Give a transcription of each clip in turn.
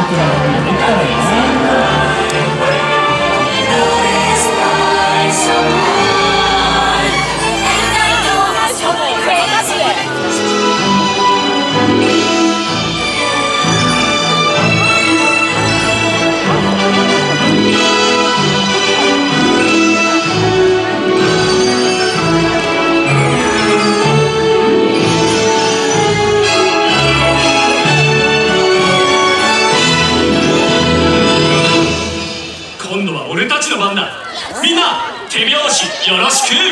今度は俺たちの番だ。みんな手拍子よろしく。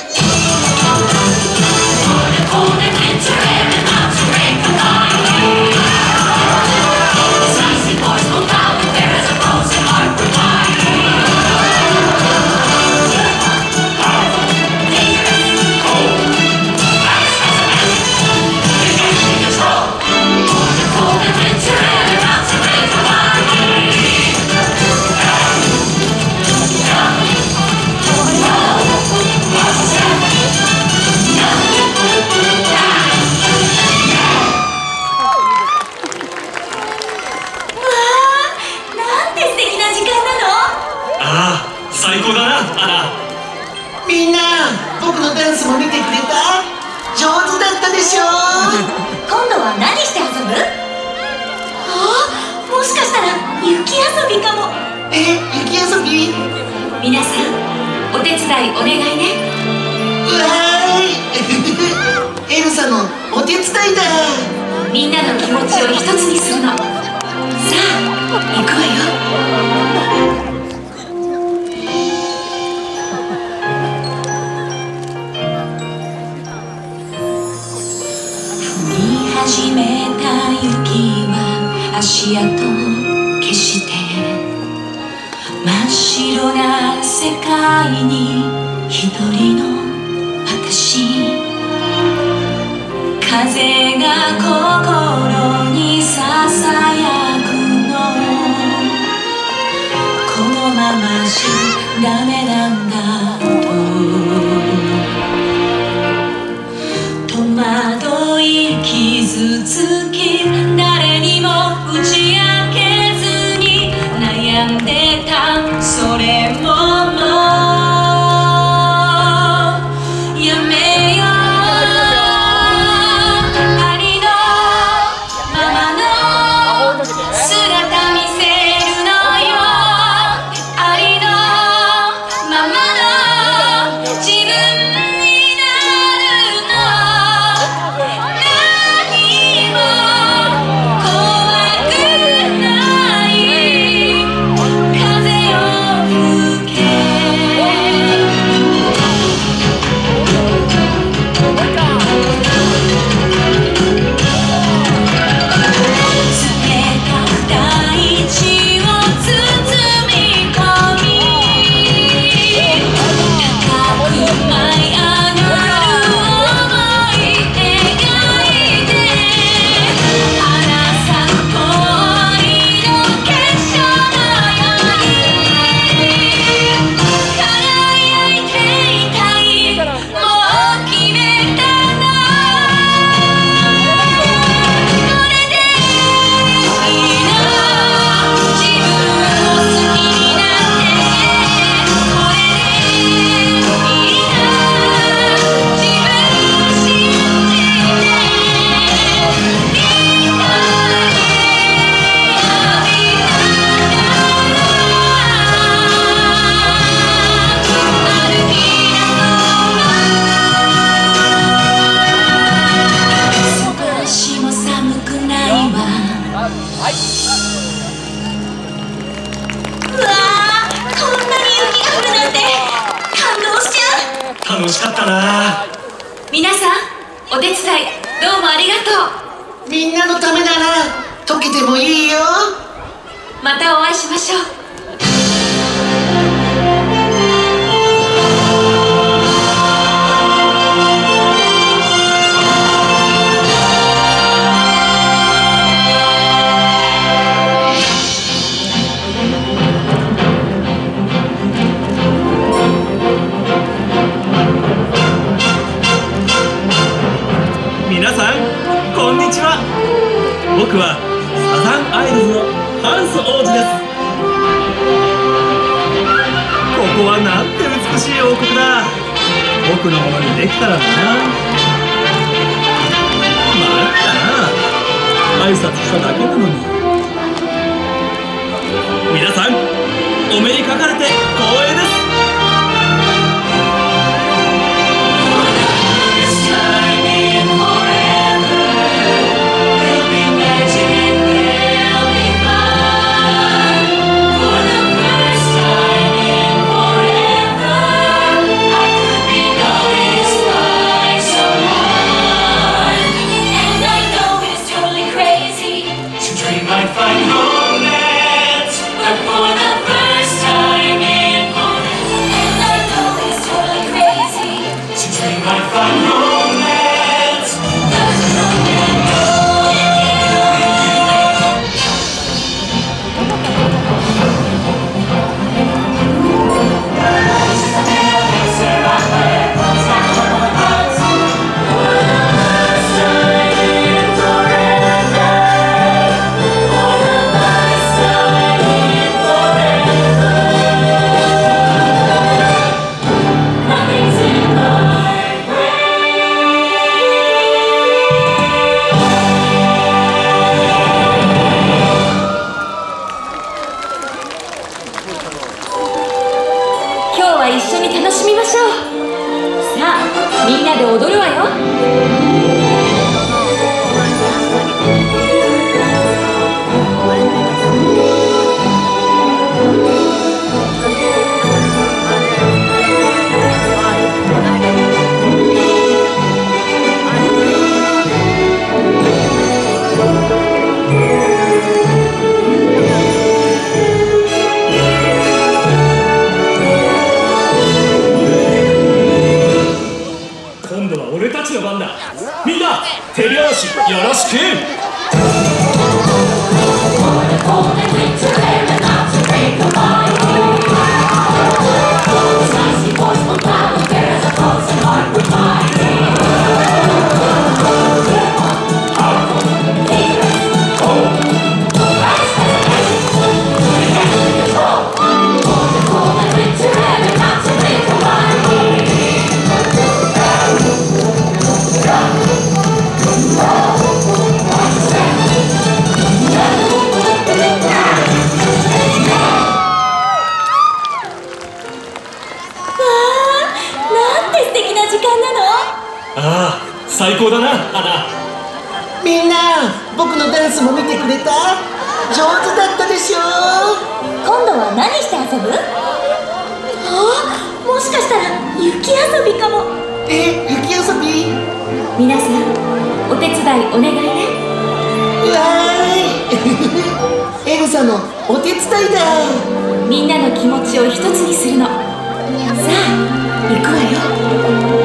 最高だな、アナ。 みんな、僕のダンスも見てくれた？上手だったでしょ？ 今度は何して遊ぶ？もしかしたら雪遊びかも。 雪遊び？ 皆さん、お手伝いお願いね。 うわーいエルサのお手伝いだ。 みんなの気持ちを一つにするの。さあ、行くわよ。始めた雪は足跡消して真っ白な世界に一人の私。風が心にささやくの、このままじゃダメなんだと戸惑い傷つき、誰にも打ち明けずに悩んでた。それももうやめよう。ありのままの姿見せるのよ。ありのままの自分になるの。 楽しかったな。 皆さん、お手伝いどうもありがとう。 みんなのためなら溶けてもいいよ。 またお会いしましょう。 皆さんこんにちは。僕はサザンアイルズのハンス王子です。ここはなんて美しい王国だ。僕のものにできたらな。参ったな、挨拶しただけなのに。皆さん、お目にかかれて光栄です。 一緒に楽しみましょう。さあ、みんなで踊るわよ。 俺たちの番だ。みんな手拍子よろしく。ああ、最高だな、アナ。 みんな、僕のダンスも見てくれた？上手だったでしょ？ 今度は何して遊ぶ？もしかしたら雪遊びかも。 雪遊び？ 皆さん、お手伝いお願いね。 わーいエルサのお手伝いだ。 みんなの気持ちを一つにするの。さあ、行くわよ。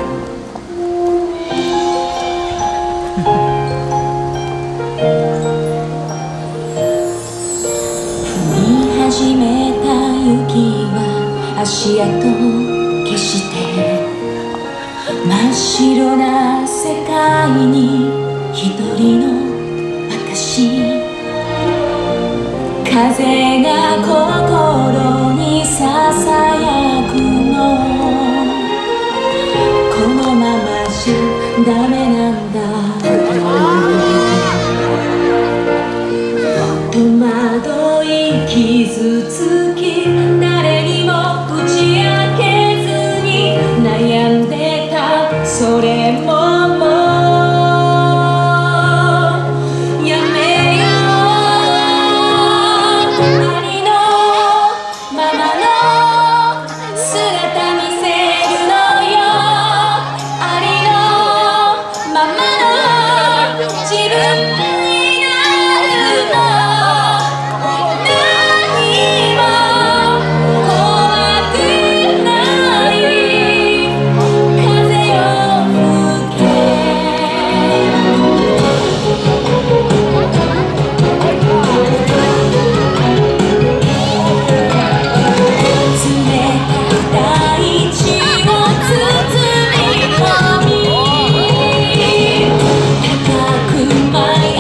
始めた雪は足跡消して真っ白な世界に一人の私。風が心にささやくの、このままじゃダメなんだ。戸惑い傷つき誰にも打ち明けずに悩んでた、それももうやめよう。ありのままの姿見せるのよ。ありのままの自分になるの。高く舞い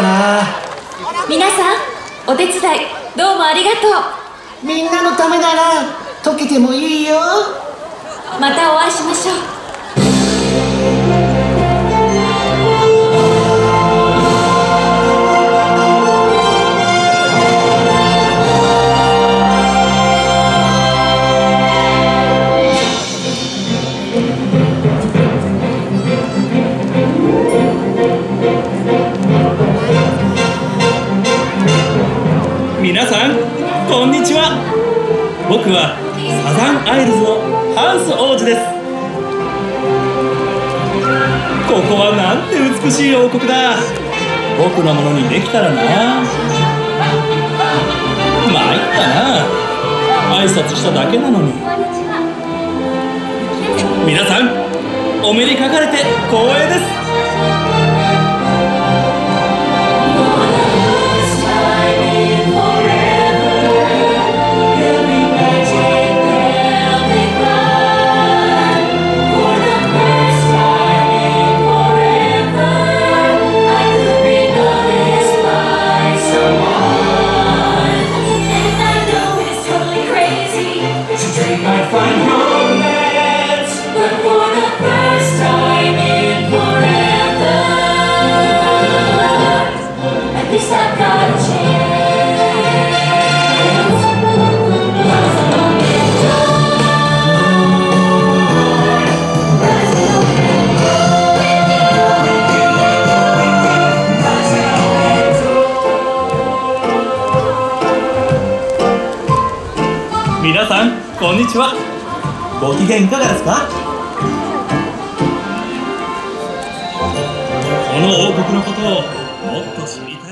な。 皆さんお手伝いどうもありがとう。 みんなのためなら溶けてもいいよ。 またお会いしましょう。 皆さんこんにちは。僕はサザンアイルズのハンス王子です。ここはなんて美しい王国だ。僕のものにできたらな。参ったな、挨拶しただけなのに。皆さんお目にかかれて光栄です。皆さんこんにちは。ご機嫌いかがですか？この王国のことをもっと知りたい